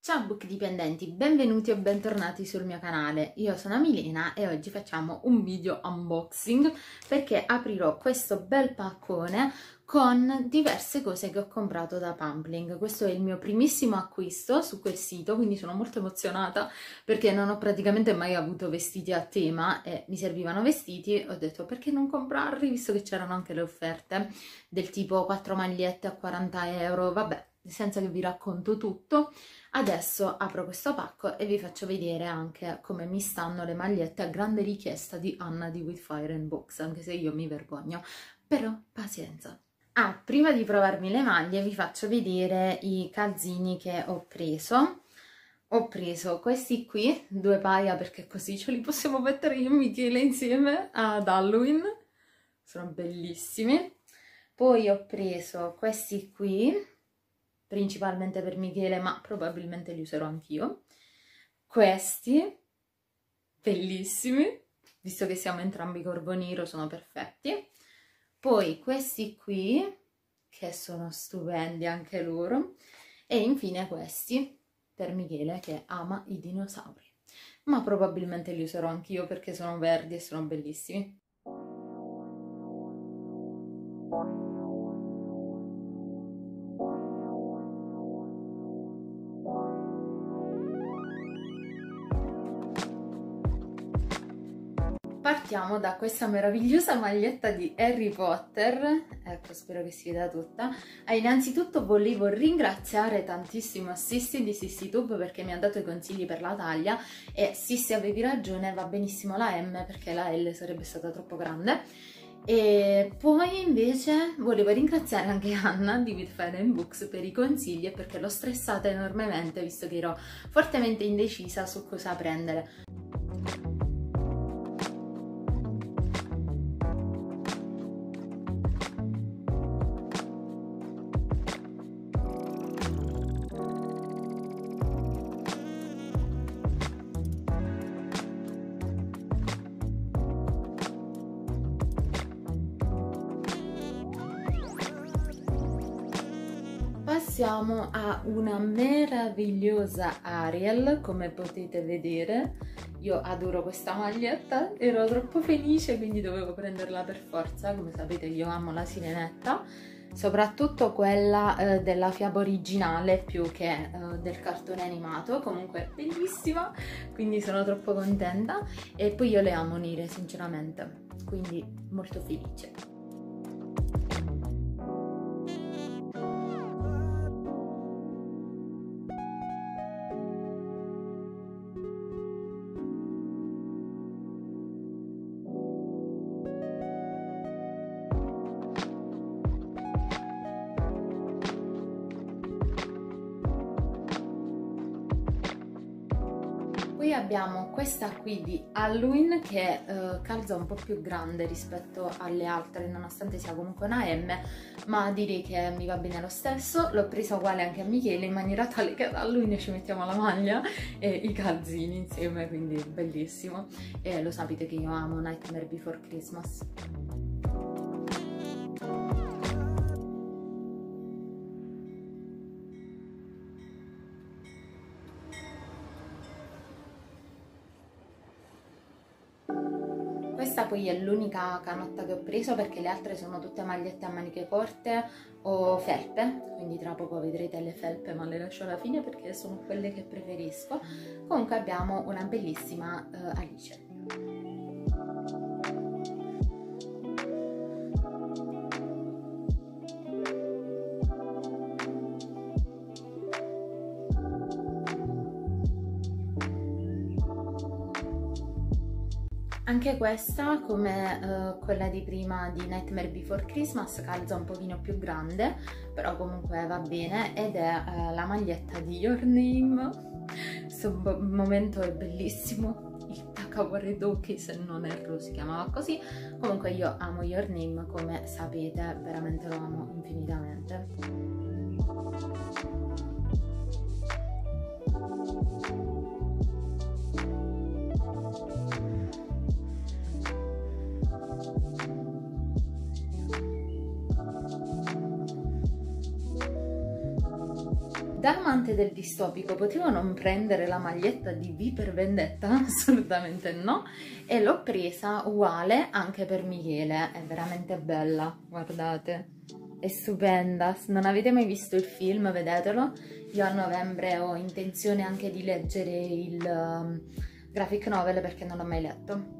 Ciao book dipendenti, benvenuti o bentornati sul mio canale. Io sono Milena e oggi facciamo un video unboxing perché aprirò questo bel paccone con diverse cose che ho comprato da Pumpling. Questo è il mio primissimo acquisto su quel sito, quindi sono molto emozionata perché non ho praticamente mai avuto vestiti a tema e mi servivano vestiti. Ho detto perché non comprarli visto che c'erano anche le offerte del tipo 4 magliette a 40 euro, vabbè, senza che vi racconto tutto. Adesso apro questo pacco e vi faccio vedere anche come mi stanno le magliette a grande richiesta di Anna di With Fire and Box, anche se io mi vergogno, però pazienza. Prima di provarmi le maglie vi faccio vedere i calzini che ho preso. Ho preso questi qui, 2 paia perché così ce li possiamo mettere io e Michele insieme ad Halloween, sono bellissimi. Poi ho preso questi qui, principalmente per Michele, ma probabilmente li userò anch'io. Questi, bellissimi, visto che siamo entrambi corvo nero, sono perfetti. Poi questi qui, che sono stupendi anche loro. E infine questi, per Michele, che ama i dinosauri. Ma probabilmente li userò anch'io perché sono verdi e sono bellissimi. Partiamo da questa meravigliosa maglietta di Harry Potter, ecco, spero che si veda tutta. Innanzitutto volevo ringraziare tantissimo Sissi di SissiTube perché mi ha dato i consigli per la taglia e Sissi, avevi ragione, va benissimo la M perché la L sarebbe stata troppo grande. E poi invece volevo ringraziare anche Anna di With Fire and Books per i consigli e perché l'ho stressata enormemente visto che ero fortemente indecisa su cosa prendere. Passiamo a una meravigliosa Ariel, come potete vedere. Io adoro questa maglietta, ero troppo felice quindi dovevo prenderla per forza. Come sapete io amo la Sirenetta, soprattutto quella della fiaba originale più che del cartone animato. Comunque bellissima, quindi sono troppo contenta e poi io le amo nere sinceramente, quindi molto felice. Qui abbiamo questa qui di Halloween che calza un po' più grande rispetto alle altre nonostante sia comunque una M, ma direi che mi va bene lo stesso. L'ho presa uguale anche a Michele in maniera tale che ad Halloween ci mettiamo la maglia e i calzini insieme, quindi bellissimo. E lo sapete che io amo Nightmare Before Christmas. Questa poi è l'unica canotta che ho preso perché le altre sono tutte magliette a maniche corte o felpe, quindi tra poco vedrete le felpe, ma le lascio alla fine perché sono quelle che preferisco. Comunque abbiamo una bellissima Alice. Anche questa, come quella di prima di Nightmare Before Christmas, calza un pochino più grande, però comunque va bene, ed è la maglietta di Your Name. Questo momento è bellissimo, il Takaware-doki, se non erro si chiamava così. Comunque io amo Your Name, come sapete, veramente lo amo infinitamente. Da amante del distopico potevo non prendere la maglietta di V per Vendetta? Assolutamente no, e l'ho presa uguale anche per Michele, è veramente bella, guardate, è stupenda. Se non avete mai visto il film, vedetelo. Io a novembre ho intenzione anche di leggere il graphic novel perché non l'ho mai letto.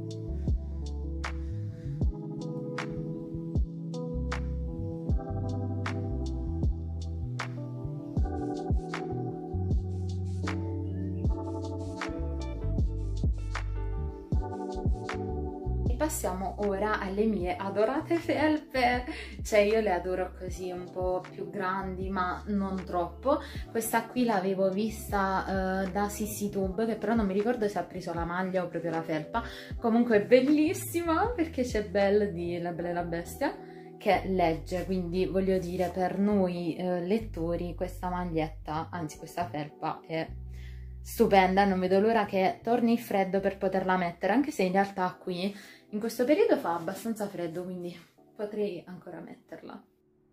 Passiamo ora alle mie adorate felpe, cioè io le adoro così un po' più grandi ma non troppo. Questa qui l'avevo vista da SissyTube, che però non mi ricordo se ha preso la maglia o proprio la felpa. Comunque è bellissima perché c'è Belle di La Bella e la Bestia che legge, quindi voglio dire, per noi lettori questa maglietta, anzi questa felpa è stupenda. Non vedo l'ora che torni il freddo per poterla mettere, anche se in realtà qui in questo periodo fa abbastanza freddo, quindi potrei ancora metterla.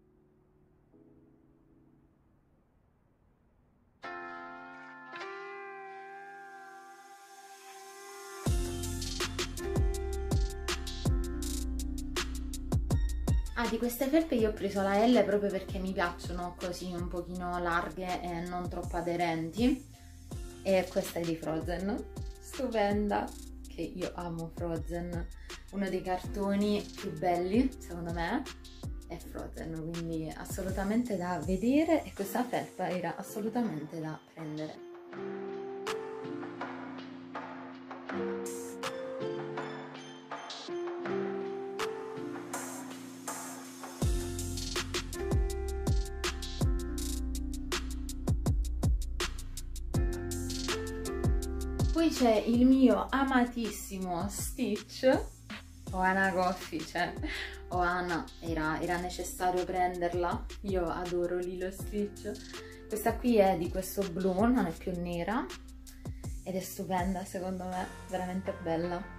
Ah, di queste felpe io ho preso la L proprio perché mi piacciono così un pochino larghe e non troppo aderenti. E questa è di Frozen, stupenda, che io amo Frozen, uno dei cartoni più belli secondo me è Frozen, quindi assolutamente da vedere, e questa felpa era assolutamente da prendere. Poi c'è il mio amatissimo Stitch, Ohana Coffee, cioè Ohana era necessario prenderla, io adoro Lilo Stitch. Questa qui è di questo blu, non è più nera, ed è stupenda secondo me, veramente bella.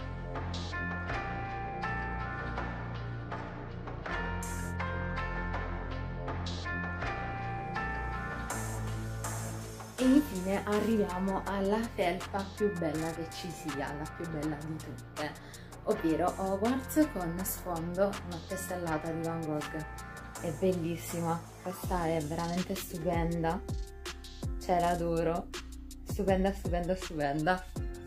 E infine arriviamo alla felpa più bella che ci sia, la più bella di tutte, ovvero Hogwarts con sfondo Notte stellata di Van Gogh. È bellissima, questa è veramente stupenda, cioè l'adoro, stupenda, stupenda, stupenda.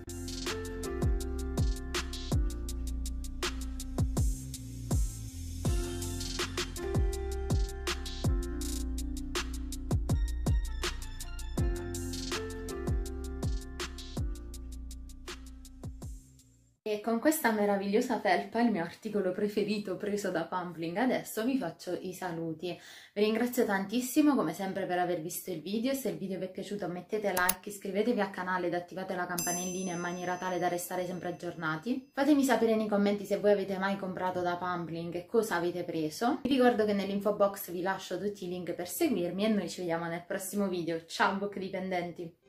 E con questa meravigliosa felpa, il mio articolo preferito preso da Pumpling adesso, vi faccio i saluti. Vi ringrazio tantissimo come sempre per aver visto il video. Se il video vi è piaciuto mettete like, iscrivetevi al canale ed attivate la campanellina in maniera tale da restare sempre aggiornati. Fatemi sapere nei commenti se voi avete mai comprato da Pumpling e cosa avete preso. Vi ricordo che nell'info box vi lascio tutti i link per seguirmi e noi ci vediamo nel prossimo video. Ciao book dipendenti!